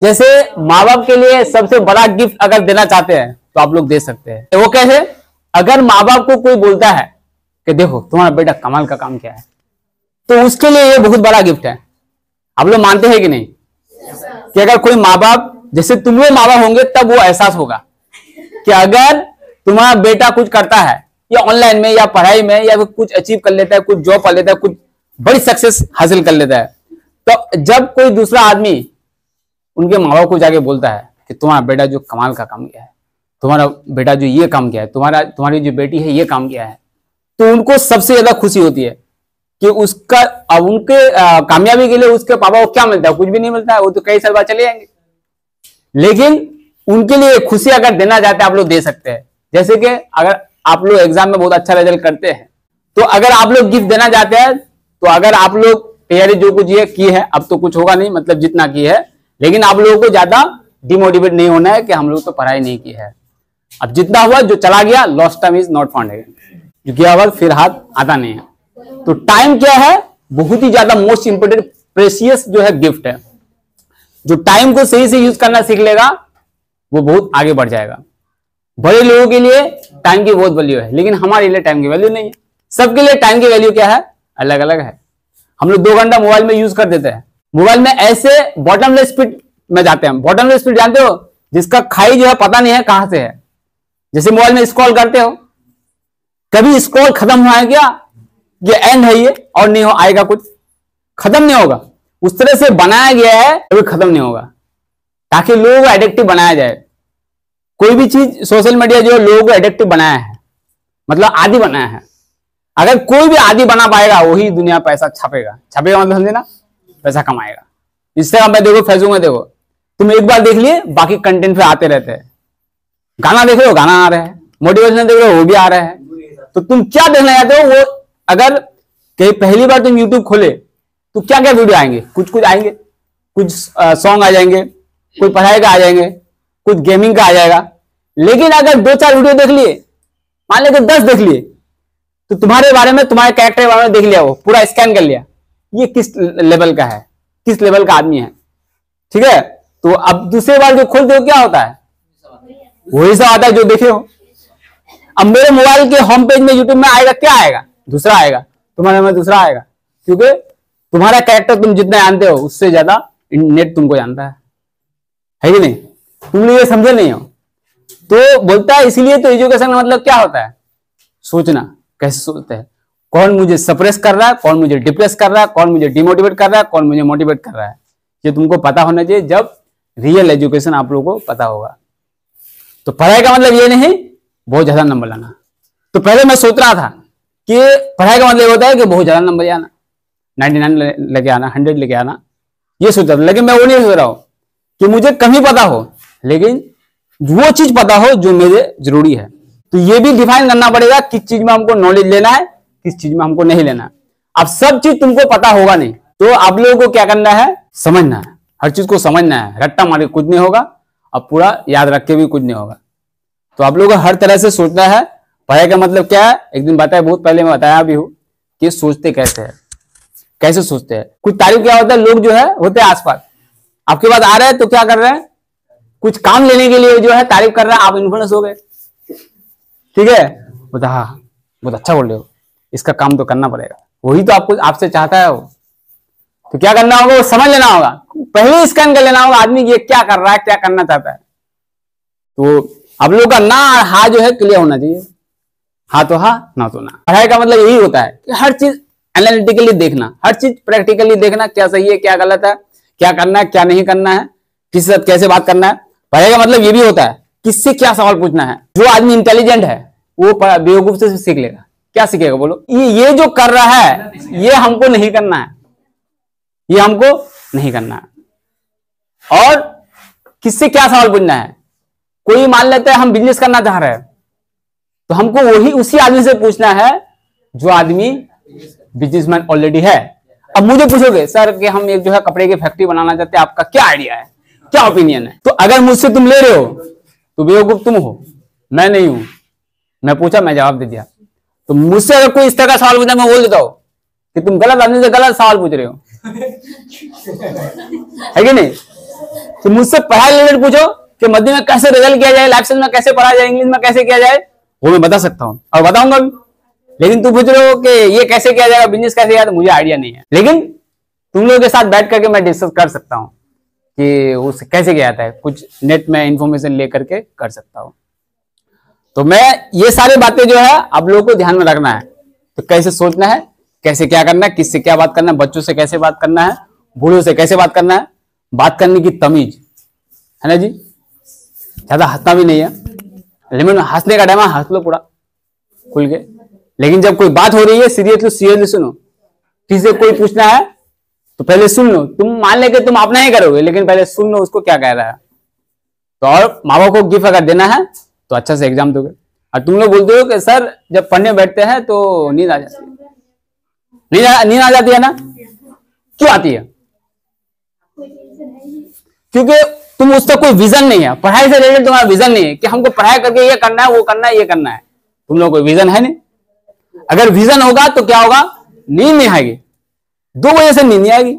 जैसे माँ बाप के लिए सबसे बड़ा गिफ्ट अगर देना चाहते हैं तो आप लोग दे सकते हैं। वो कैसे? अगर माँ बाप को कोई बोलता है कि देखो तुम्हारा बेटा कमाल का काम किया है, तो उसके लिए ये बहुत बड़ा गिफ्ट है। आप लोग मानते हैं कि नहीं कि अगर कोई माँ बाप, जैसे तुम लोग माँ बाप होंगे तब वो एहसास होगा कि अगर तुम्हारा बेटा कुछ करता है या ऑनलाइन में या पढ़ाई में या कुछ अचीव कर लेता है, कुछ जॉब कर लेता है, कुछ बड़ी सक्सेस हासिल कर लेता है, तो जब कोई दूसरा आदमी उनके माँ बाप को जाके बोलता है कि तुम्हारा बेटा जो कमाल का काम किया है, तुम्हारा बेटा जो ये काम किया है, तुम्हारी जो बेटी है ये काम किया है, तो उनको सबसे ज्यादा खुशी होती है कि उसका उनके कामयाबी के लिए उसके पापा को क्या मिलता है? कुछ भी नहीं मिलता है, वो तो कई साल बाद चले जाएंगे। लेकिन उनके लिए खुशी अगर देना चाहते हैं आप लोग दे सकते हैं। जैसे कि अगर आप लोग एग्जाम में बहुत अच्छा रिजल्ट करते हैं तो अगर आप लोग गिफ्ट देना चाहते हैं, तो अगर आप लोग तैयारी जो कुछ ये की है, अब तो कुछ होगा नहीं, मतलब जितना की है, लेकिन आप लोगों को ज्यादा डिमोटिवेट नहीं होना है कि हम लोग तो पढ़ाई नहीं की है। अब जितना हुआ जो चला गया, lost time is not found again, जो गया हुआ फिर हाथ आता नहीं है। तो टाइम क्या है? बहुत ही ज्यादा मोस्ट इंपोर्टेंट प्रेशियस जो है गिफ्ट है। जो टाइम को सही से यूज करना सीख लेगा वो बहुत आगे बढ़ जाएगा। बड़े लोगों के लिए टाइम की बहुत वैल्यू है, लेकिन हमारे लिए टाइम की वैल्यू नहीं है। सबके लिए टाइम की वैल्यू क्या है? अलग अलग है। हम लोग 2 घंटा मोबाइल में यूज कर देते हैं, मोबाइल में ऐसे बॉटमलेस स्पीड में जाते हैं। बॉटमलेस स्पीड जानते हो? जिसका खाई जो है पता नहीं है कहां से है। जैसे मोबाइल में स्क्रॉल करते हो, कभी स्क्रॉल खत्म हुआ है क्या? ये एंड है ये और नहीं हो आएगा, कुछ खत्म नहीं होगा। उस तरह से बनाया गया है, कभी खत्म नहीं होगा, ताकि लोगों को एडिक्टिव बनाया जाए। कोई भी चीज सोशल मीडिया जो लोगों को एडिक्टिव बनाया है, मतलब आदी बनाया है। अगर कोई भी आदी बना पाएगा वही दुनिया पैसा छापेगा। छापेगा मतलब समझे ना, पैसा कमाएगा। इंस्टाग्राम में देखो, फेसबुक में देखो, तुम एक बार देख लिए बाकी कंटेंट पे आते रहते हैं। गाना देख रहे हो, गाना आ रहा है, मोटिवेशन देख रहे हो, वो भी आ रहा है। तो तुम क्या देखना चाहते हो? वो अगर कहीं पहली बार तुम यूट्यूब खोले तो क्या क्या वीडियो आएंगे? कुछ कुछ आएंगे, कुछ सॉन्ग आ जाएंगे, कुछ पढ़ाई का आ जाएंगे, कुछ गेमिंग का आ जाएगा। लेकिन अगर 2-4 वीडियो देख लिए, मान लेते 10 देख लिए, तो तुम्हारे बारे में, तुम्हारे कैरेक्टर के बारे में देख लिया, वो पूरा स्कैन कर लिया, ये किस लेवल का है, किस लेवल का आदमी है। ठीक है, तो अब दूसरी बार जो खोलते हो क्या होता है? वही सब आता है जो देखे हो। अब मेरे मोबाइल के होम पेज में यूट्यूब में आएगा, क्या आएगा? दूसरा आएगा, तुम्हारे में दूसरा आएगा, क्योंकि तुम्हारा कैरेक्टर तुम जितना जानते हो उससे ज्यादा नेट तुमको जानता है कि नहीं? तुम लोग ये समझे नहीं हो। तो बोलता है, इसीलिए तो एजुकेशन का मतलब क्या होता है? सोचना, कैसे सोचते हैं, कौन मुझे सप्रेस कर रहा है, कौन मुझे डिप्रेस कर रहा है, कौन मुझे डिमोटिवेट कर रहा है, कौन मुझे मोटिवेट कर रहा है। ये तुमको पता होना चाहिए। जब रियल एजुकेशन आप लोगों को पता होगा, तो पढ़ाई का मतलब ये नहीं बहुत ज्यादा नंबर लाना। तो पहले मैं सोच रहा था कि पढ़ाई का मतलब होता है कि बहुत ज्यादा नंबर आना, 99 लेके आना, 100 लेके आना, ये सोच रहा था। लेकिन मैं वो नहीं सोच रहा हूं कि मुझे कम ही पता हो, लेकिन वो चीज पता हो जो मेरे जरूरी है। तो ये भी डिफाइन करना पड़ेगा किस चीज में हमको नॉलेज लेना है, किस चीज में हमको नहीं लेना है। अब सब चीज तुमको पता होगा नहीं, तो आप लोगों को क्या करना है? समझना है, हर चीज को समझना है। रट्टा मारे कुछ नहीं होगा, अब पूरा याद रख के भी कुछ नहीं होगा। तो आप लोगों को हर तरह से सोचना है। पढ़ाई का मतलब क्या है? एक दिन बताया, बहुत पहले मैं बताया भी हूं कि सोचते कैसे है, कैसे सोचते हैं। कुछ तारीफ क्या होता है, लोग जो है होते हैं आसपास, आपके पास आ रहे हैं तो क्या कर रहे हैं? कुछ काम लेने के लिए जो है तारीफ कर रहे हैं, आप इन्फ्लुएंस हो गए। ठीक है, बोलता हाँ बहुत अच्छा बोल रहे हो, इसका काम तो करना पड़ेगा। वही तो आपको आपसे चाहता है वो। तो क्या करना होगा? वो समझ लेना होगा, पहले स्कैन कर लेना होगा आदमी ये क्या कर रहा है, क्या करना चाहता है। तो आप लोगों का ना और हाँ जो है क्लियर होना चाहिए। हाँ तो हाँ, ना तो ना। पढ़ाई का मतलब यही होता है कि हर चीज एनालिटिकली देखना, हर चीज प्रैक्टिकली देखना, क्या सही है क्या गलत है, क्या करना है क्या नहीं करना है, किसी से कैसे बात करना है। पढ़ाई का मतलब ये भी होता है किससे क्या सवाल पूछना है। जो आदमी इंटेलिजेंट है वो बेवकूफ से सीख लेगा। क्या सीखेगा बोलो? ये जो कर रहा है ये हमको नहीं करना है, ये हमको नहीं करना है। और किससे क्या सवाल पूछना है? कोई मान लेता है हम बिजनेस करना चाह रहे हैं, तो हमको वही उसी आदमी से पूछना है जो आदमी बिजनेसमैन ऑलरेडी है। अब मुझे पूछोगे सर कि हम एक जो है कपड़े की फैक्ट्री बनाना चाहते हैं, आपका क्या आइडिया है, क्या ओपिनियन है? तो अगर मुझसे तुम ले रहे हो तो बेवकूफ तुम हो, मैं नहीं हूं। मैं पूछा, मैं जवाब दे दिया। तो मुझसे अगर कोई इस तरह का सवाल पूछा, मैं बोल देता हूं कि तुम गलत आदमी से गलत सवाल पूछ रहे हो, है कि नहीं? कि मुझसे पढ़ाई रिलेटेड पूछो कि मध्य में कैसे रिजल्ट किया जाए, लाइफ साइंस में कैसे पढ़ा जाए, इंग्लिश में कैसे किया जाए, वो मैं बता सकता हूँ और बताऊंगा भी। लेकिन तुम पूछ रहे हो कि ये कैसे किया जाएगा, बिजनेस कैसे किया, तो मुझे आइडिया नहीं है। लेकिन तुम लोगों के साथ बैठ करके मैं डिस्कस कर सकता हूँ कि उसे कैसे किया जाता है, कुछ नेट में इंफॉर्मेशन लेकर के कर सकता हूँ। तो मैं ये सारी बातें जो है आप लोगों को ध्यान में रखना है। तो कैसे सोचना है, कैसे क्या करना है, किससे क्या बात करना है, बच्चों से कैसे बात करना है, बूढ़ों से कैसे बात करना है, बात करने की तमीज है ना जी। ज्यादा हंसना भी नहीं है, लिमिट में हंसने का टाइम है, हंस लो पूरा खुल के। लेकिन जब कोई बात हो रही है सीरियसली सुनो। किसी से कोई पूछना है तो पहले सुन लो। तुम मान ले कि तुम अपना ही करोगे, लेकिन पहले सुन लो उसको क्या कह रहा है। तो और माँ बाप को गिफ्ट अगर देना है तो अच्छा से एग्जाम दोगे। और तुम लोग बोलते हो कि सर जब पढ़ने बैठते हैं तो नींद आ जाती है, नींद आ जाती है ना, क्यों आती है? क्योंकि तुम उसका कोई विजन नहीं है, पढ़ाई से रिलेटेड तुम्हारा विजन नहीं है कि हमको पढ़ाई करके ये करना है, वो करना है, ये करना है। तुम लोग कोई विजन है नहीं। अगर विजन होगा तो क्या होगा, नींद नहीं आएगी। 2 वजह से नींद नहीं आएगी।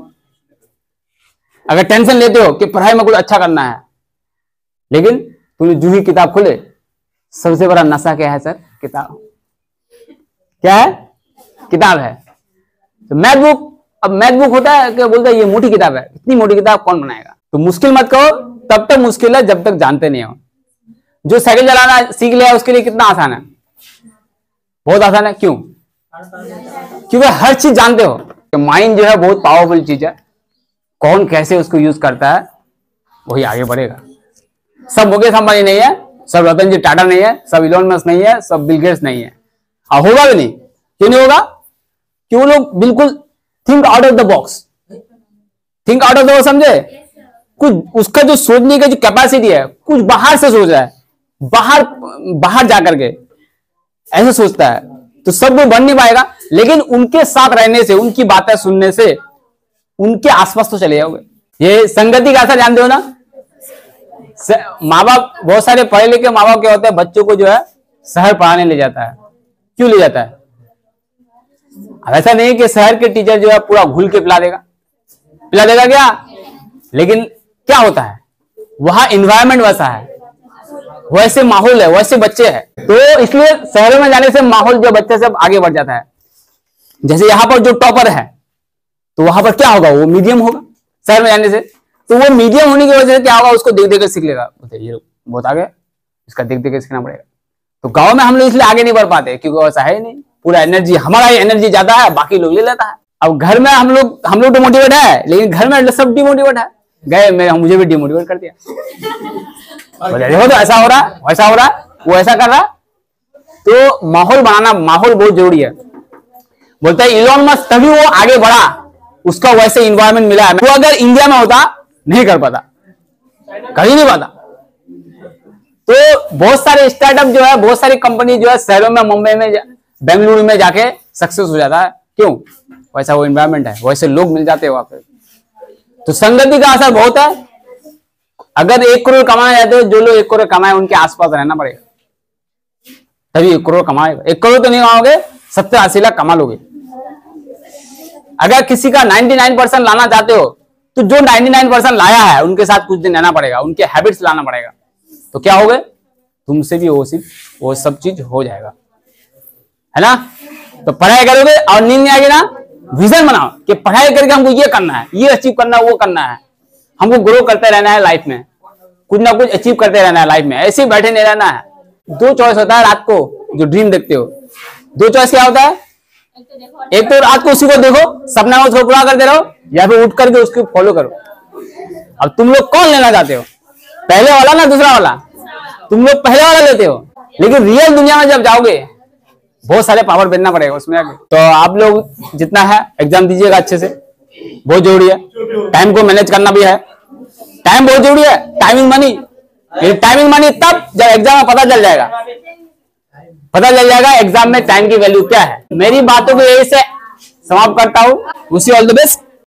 अगर टेंशन लेते हो कि पढ़ाई में कुछ अच्छा करना है, लेकिन तुमने जूही किताब खोले, सबसे बड़ा नशा क्या है सर? किताब। क्या है? किताब है। तो मैथ बुक, अब मैथ बुक होता है क्या, बोलता है ये मोटी किताब है, इतनी मोटी किताब कौन बनाएगा? तो मुश्किल मत कहो, तब तक मुश्किल है जब तक जानते नहीं हो। जो साइकिल चलाना सीख लिया उसके लिए कितना आसान है, बहुत आसान है। क्यों? क्योंकि हर चीज जानते हो। माइंड जो है बहुत पावरफुल चीज है, कौन कैसे उसको यूज करता है वही आगे बढ़ेगा। सब मुकेश अंबानी नहीं है, सब रतन जी टाटा नहीं है, सब इलोन मस्क नहीं है, सब बिल गेट्स नहीं है, और होगा भी नहीं। क्यों नहीं होगा? कि वो लोग बिल्कुल think out of the box. Think out of the box समझे? कुछ उसका जो सोचने की जो कैपेसिटी है, कुछ बाहर से सोच रहा है, बाहर जाकर के ऐसे सोचता है। तो सब वो बन नहीं पाएगा, लेकिन उनके साथ रहने से, उनकी बातें सुनने से उनके आसपास तो चले जाओगे। ये संगति का असर जानते हो ना। माँ बाप, बहुत सारे पढ़े लिखे माँ बाप क्या होते हैं, बच्चों को जो है शहर पढ़ाने ले जाता है। क्यों ले जाता है? ऐसा नहीं कि शहर के टीचर जो है पूरा घुल के पिला देगा क्या, लेकिन क्या होता है वहां इन्वायरमेंट वैसा है, वैसे माहौल है, वैसे बच्चे हैं। तो इसलिए शहरों में जाने से माहौल जो बच्चे सब आगे बढ़ जाता है। जैसे यहाँ पर जो टॉपर है तो वहां पर क्या होगा, वो मीडियम होगा। शहर में जाने से तो वो मीडियम होने की वजह से क्या होगा, उसको देख देख कर सीख लेगा। ये बहुत आगे, इसका देख देख कर सीखना पड़ेगा। तो गांव में हम लोग इसलिए आगे नहीं बढ़ पाते क्योंकि वैसा है नहीं, पूरा एनर्जी हमारा ही एनर्जी ज्यादा है, बाकी लोग ले लेता है। अब घर में हम लोग तो मोटिवेट है, लेकिन घर में सब डिमोटिवेट है। गए मुझे भी डिमोटिवेट कर दिया। देखो तो ऐसा हो रहा है, वैसा हो रहा है, वो ऐसा कर रहा है। तो माहौल बनाना, माहौल बहुत जरूरी है। बोलता है इलोन मस्क तभी वो आगे बढ़ा, उसका वैसे इन्वायरमेंट मिला है। वो अगर इंडिया में होता नहीं कर पाता, कर ही नहीं पाता। तो बहुत सारे स्टार्टअप जो है, बहुत सारी कंपनी जो है शहरों में, मुंबई में, बेंगलुरु में जाके सक्सेस हो जाता है। क्यों? वैसा वो इन्वायरमेंट है, वैसे लोग मिल जाते हैं वहां पे। तो संगति का असर बहुत है। अगर 1 करोड़ कमाना चाहते हो, जो लोग 1 करोड़ कमाए उनके आसपास रहना पड़ेगा, तभी 1 करोड़ कमाएगा। 1 करोड़ तो नहीं कमाओगे, 70-80 लाख कमा लोगे। अगर किसी का 99% लाना चाहते हो तो जो 99% लाया है उनके साथ कुछ दिन रहना पड़ेगा, उनके हैबिट्स लाना पड़ेगा। तो क्या होगा, तुमसे भी वो सब चीज हो जाएगा, है ना। तो पढ़ाई करोगे और नींद नहीं आएगी ना, विजन बनाओ कि पढ़ाई करके हमको ये करना है, ये अचीव करना है, वो करना है, हमको ग्रो करते रहना है लाइफ में, कुछ ना कुछ अचीव करते रहना है लाइफ में, ऐसे ही बैठे नहीं रहना है। 2 चॉइस होता है रात को जो ड्रीम देखते हो। 2 चॉइस क्या होता है, एक तो रात को उसी को देखो, सपना उसको पूरा करते रहो, या फिर उठ करके उसको फॉलो करो। अब तुम लोग कौन लेना चाहते हो, पहले वाला ना दूसरा वाला? तुम लोग पहले वाला लेते हो, लेकिन रियल दुनिया में जब जाओगे बहुत सारे पावर भेजना पड़ेगा उसमें आगे। तो आप लोग जितना है एग्जाम दीजिएगा अच्छे से, बहुत जरूरी है। टाइम को मैनेज करना भी है, टाइम बहुत जरूरी है। टाइमिंग मनी तब जब एग्जाम में पता चल जाएगा एग्जाम में टाइम की वैल्यू क्या है। मेरी बातों को यही से समाप्त करता हूँ। Wish you all the best.